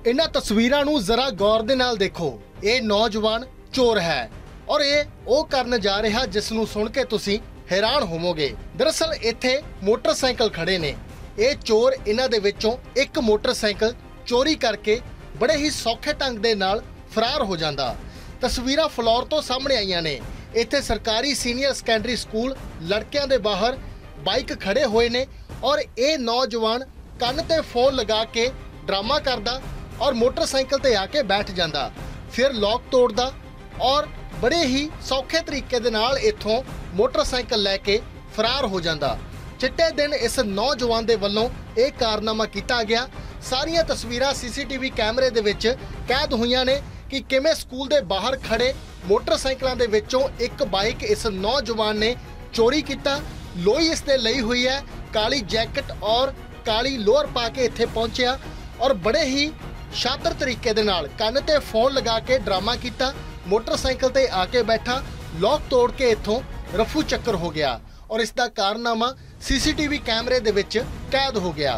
इन्हां तस्वीरां नूं जरा गौर दे नाल देखो। ये नौजवान चोर है और ये वो करन जा रहा जिस नूं सुन के तुसीं हैरान होवोगे। दरअसल इत्थे मोटरसाइकिल खड़े ने। ये चोर इन्हां दे विचों एक मोटरसाइकिल चोरी करके बड़े ही सौखे ढंग दे नाल फरार हो जांदा। तस्वीरां फ्लोर तो सामने आईयां ने। इत्थे सरकारी सीनियर सैकेंडरी स्कूल लड़कियां दे बाहर बाइक खड़े हुए ने और ये नौजवान कन्न ते फोन लगा के ड्रामा करदा और मोटरसाइकिल ते आके बैठ जांदा, फिर लॉक तोड़दा और बड़े ही सौखे तरीके दे नाल इत्थों मोटरसाइकिल लैके फरार हो जांदा। चिट्टे दिन इस नौजवान दे वल्लों यह कारनामा किया गया। सारियां तस्वीरां सीसीटीवी कैमरे दे विच कैद हुईयां ने कि किवें स्कूल दे बाहर खड़े मोटरसाइकिलों दे विचों एक बाइक इस नौजवान ने चोरी किया। लोई इसने लई हुई है, काली जैकेट और काली लोअर पा के इत्थे पहुंचिया और बड़े ही शातिर तरीके दे नाल कन्न ते फोन लगा के ड्रामा किया। मोटरसाइकिल ते आके बैठा, लॉक तोड़ के इत्थों रफू चक्कर हो गया और इसका कारनामा सीसीटीवी कैमरे दे विच कैद हो गया।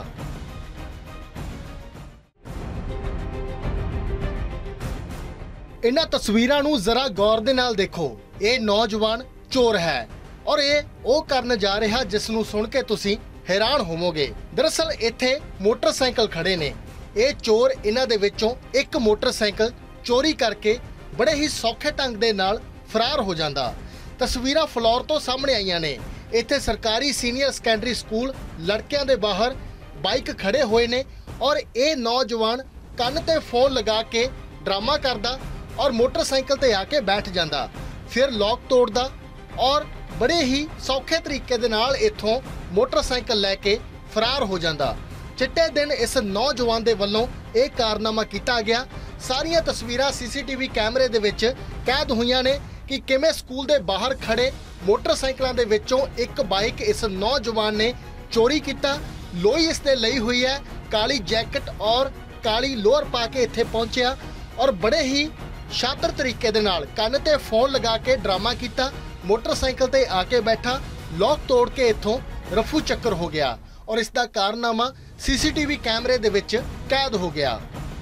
इन्हां तस्वीरां नूं जरा गौर दे नाल देखो। ये नौजवान चोर है और ये वो करन जा रहा जिस नूं सुन के तुसीं हैरान होवोगे। दरअसल इत्थे मोटरसाइकिल खड़े ने। ये चोर इन्हां दे विचों एक मोटरसाइकिल चोरी करके बड़े ही सौखे ढंग दे नाल फरार हो जांदा। तस्वीरां फ्लोर तो सामने आईयां ने। इत्थे सरकारी सीनियर सैकेंडरी स्कूल लड़कियां दे बाहर बाइक खड़े हुए ने और ये नौजवान कन्न ते फोन लगा के ड्रामा करदा और मोटरसाइकिल ते आके बैठ जांदा, फिर लॉक तोड़दा और बड़े ही सौखे तरीके दे नाल इत्थों मोटरसाइकिल लैके फरार हो जांदा। चिट्टे दिन इस नौजवान दे वल्लों यह कारनामा किया गया। सारियां तस्वीरां सीसीटीवी कैमरे दे विच कैद हुईयां ने कि किवें स्कूल दे बाहर खड़े मोटरसाइकिलों दे विचों एक बाइक इस नौजवान ने चोरी किया। लोई इसने लई हुई है, काली जैकेट और काली लोअर पा के इत्थे पहुंचिया और बड़े ही शातिर तरीके दे नाल कन्न ते फोन लगा के ड्रामा किया। मोटरसाइकिल ते आके बैठा, लॉक तोड़ के इत्थों रफू चक्कर हो गया और इसका कारनामा सीसीटीवी कैमरे दे विच कैद हो गया।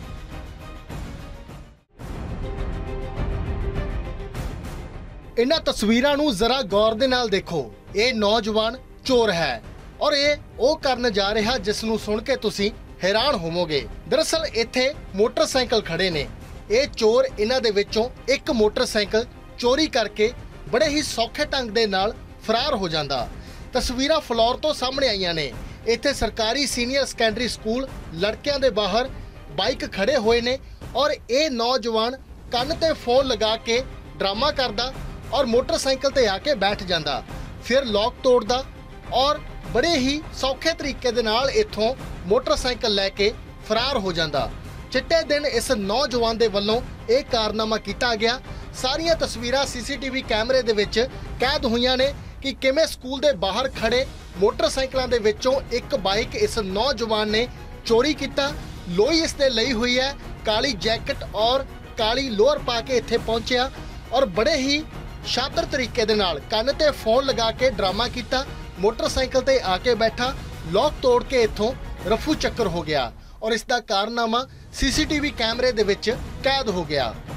इन्हां तस्वीरां नूं जरा गौर दे नाल देखो। ये नौजवान चोर है और ये वो करन जा रहा जिस नूं सुन के तुसीं हैरान होवोगे। दरअसल इत्थे मोटरसाइकिल खड़े ने। ये चोर इन्हां दे विचों एक मोटरसाइकिल चोरी करके बड़े ही सौखे ढंग दे नाल फरार हो जांदा। तस्वीरां फ्लोर तो सामने आईयां ने। इत्थे सरकारी सीनियर सैकेंडरी स्कूल लड़कियां दे बाहर बाइक खड़े हुए ने और ये नौजवान कन्न ते फोन लगा के ड्रामा करदा और मोटरसाइकिल ते आके बैठ जांदा, फिर लॉक तोड़दा और बड़े ही सौखे तरीके दे नाल इत्थों मोटरसाइकिल लैके फरार हो जांदा। चिट्टे दिन इस नौजवान दे वल्लों यह कारनामा किया गया। सारियां तस्वीरां सीसीटीवी कैमरे दे विच कैद हुईयां ने कि किवें स्कूल दे बाहर खड़े मोटरसाइकिलों दे विचों एक बाइक इस नौजवान ने चोरी किया। लोई इसने लई हुई है, काली जैकेट और काली लोअर पा के इत्थे पहुंचिया और बड़े ही शातिर तरीके दे नाल कन्न ते फोन लगा के ड्रामा किया। मोटरसाइकिल ते आके बैठा, लॉक तोड़ के इत्थों रफू चक्कर हो गया और इसका कारनामा सीसीटीवी कैमरे दे विच कैद हो गया।